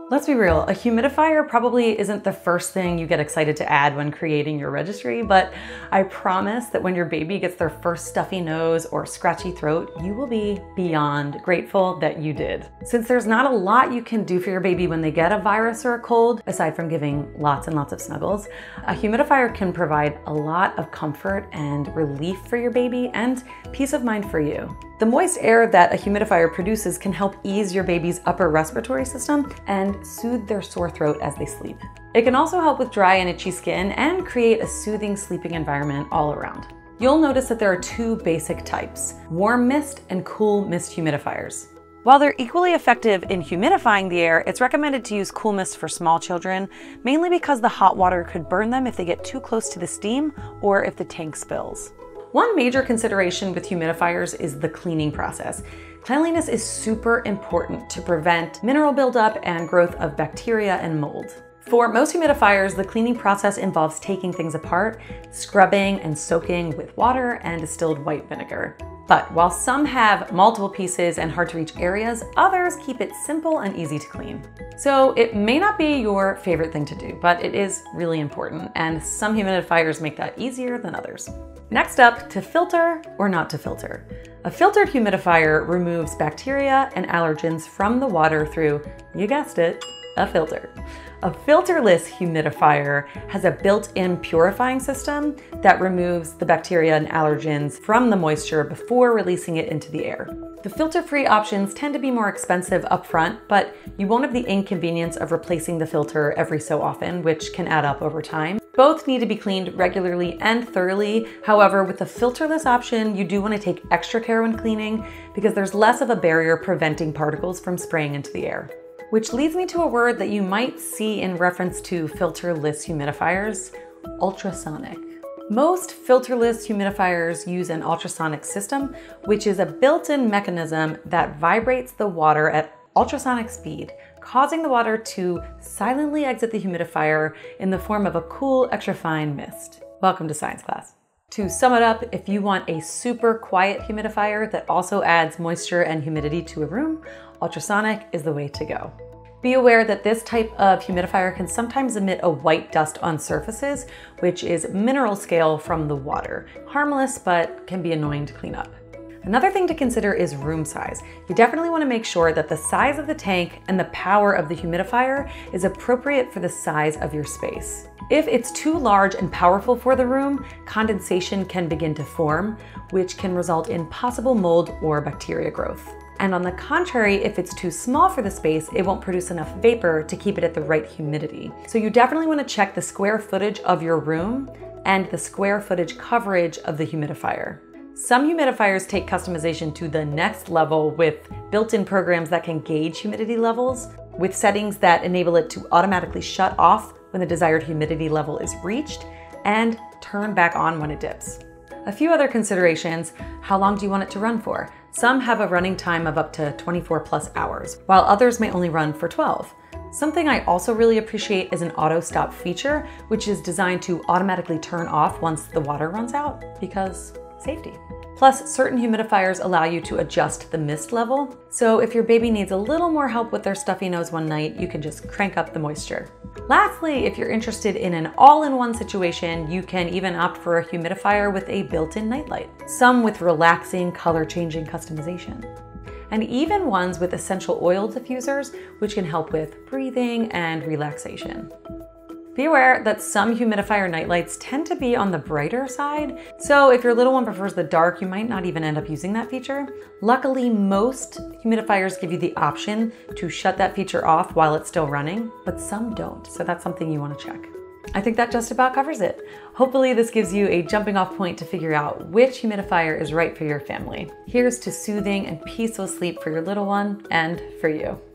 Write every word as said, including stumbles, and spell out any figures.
Let's be real, a humidifier probably isn't the first thing you get excited to add when creating your registry, but I promise that when your baby gets their first stuffy nose or scratchy throat, you will be beyond grateful that you did. Since there's not a lot you can do for your baby when they get a virus or a cold, aside from giving lots and lots of snuggles, a humidifier can provide a lot of comfort and relief for your baby and peace of mind for you. The moist air that a humidifier produces can help ease your baby's upper respiratory system and soothe their sore throat as they sleep. It can also help with dry and itchy skin and create a soothing sleeping environment all around. You'll notice that there are two basic types, warm mist and cool mist humidifiers. While they're equally effective in humidifying the air, it's recommended to use cool mist for small children, mainly because the hot water could burn them if they get too close to the steam or if the tank spills. One major consideration with humidifiers is the cleaning process. Cleanliness is super important to prevent mineral buildup and growth of bacteria and mold. For most humidifiers, the cleaning process involves taking things apart, scrubbing and soaking with water and distilled white vinegar. But while some have multiple pieces and hard to reach areas, others keep it simple and easy to clean. So it may not be your favorite thing to do, but it is really important, and some humidifiers make that easier than others. Next up, to filter or not to filter. A filtered humidifier removes bacteria and allergens from the water through, you guessed it, a filter. A filterless humidifier has a built-in purifying system that removes the bacteria and allergens from the moisture before releasing it into the air. The filter-free options tend to be more expensive upfront, but you won't have the inconvenience of replacing the filter every so often, which can add up over time. Both need to be cleaned regularly and thoroughly. However, with the filterless option, you do want to take extra care when cleaning because there's less of a barrier preventing particles from spraying into the air. Which leads me to a word that you might see in reference to filterless humidifiers, ultrasonic. Most filterless humidifiers use an ultrasonic system, which is a built-in mechanism that vibrates the water at ultrasonic speed, causing the water to silently exit the humidifier in the form of a cool, extra fine mist. Welcome to science class. To sum it up, if you want a super quiet humidifier that also adds moisture and humidity to a room, ultrasonic is the way to go. Be aware that this type of humidifier can sometimes emit a white dust on surfaces, which is mineral scale from the water. Harmless, but can be annoying to clean up. Another thing to consider is room size. You definitely want to make sure that the size of the tank and the power of the humidifier is appropriate for the size of your space. If it's too large and powerful for the room, condensation can begin to form, which can result in possible mold or bacteria growth. And on the contrary, if it's too small for the space, it won't produce enough vapor to keep it at the right humidity. So you definitely want to check the square footage of your room and the square footage coverage of the humidifier. Some humidifiers take customization to the next level with built-in programs that can gauge humidity levels, with settings that enable it to automatically shut off when the desired humidity level is reached and turn back on when it dips. A few other considerations: how long do you want it to run for? Some have a running time of up to twenty-four plus hours, while others may only run for twelve. Something I also really appreciate is an auto stop feature, which is designed to automatically turn off once the water runs out, because safety. Plus, certain humidifiers allow you to adjust the mist level. So if your baby needs a little more help with their stuffy nose one night, you can just crank up the moisture. Lastly, if you're interested in an all-in-one situation, you can even opt for a humidifier with a built-in nightlight, some with relaxing color-changing customization, and even ones with essential oil diffusers, which can help with breathing and relaxation. Be aware that some humidifier nightlights tend to be on the brighter side, so if your little one prefers the dark, you might not even end up using that feature. Luckily, most humidifiers give you the option to shut that feature off while it's still running, but some don't, so that's something you want to check. I think that just about covers it. Hopefully this gives you a jumping off point to figure out which humidifier is right for your family. Here's to soothing and peaceful sleep for your little one and for you.